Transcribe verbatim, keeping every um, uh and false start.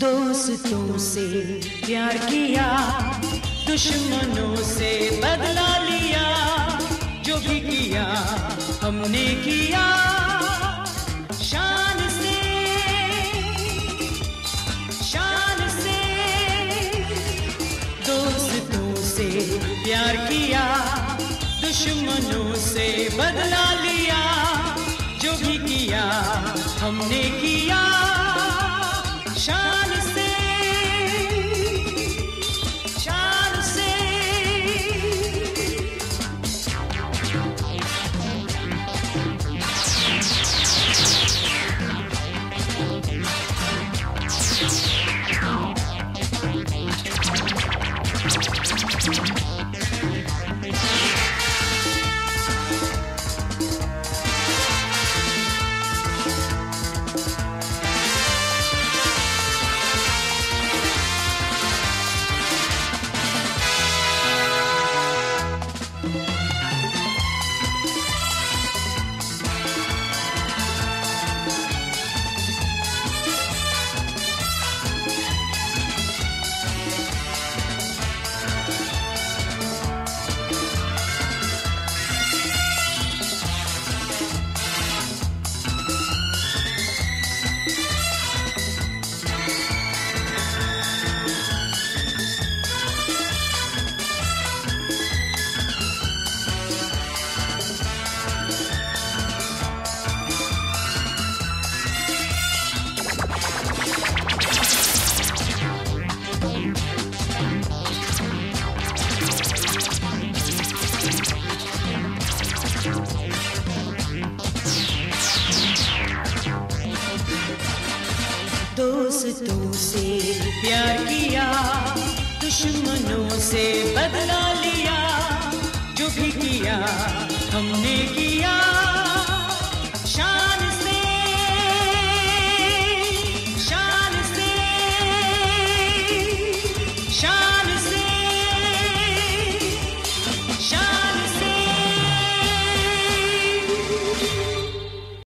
दोस्तों से प्यार किया, दुश्मनों से बदला लिया, जो भी किया हमने किया शान से, शान से। दोस्तों से प्यार किया, दुश्मनों से बदला लिया, जो भी किया हमने किया शान से, शान से। दोस्तों से प्यार किया, दुश्मनों से बदला लिया, जो भी किया हमने किया शान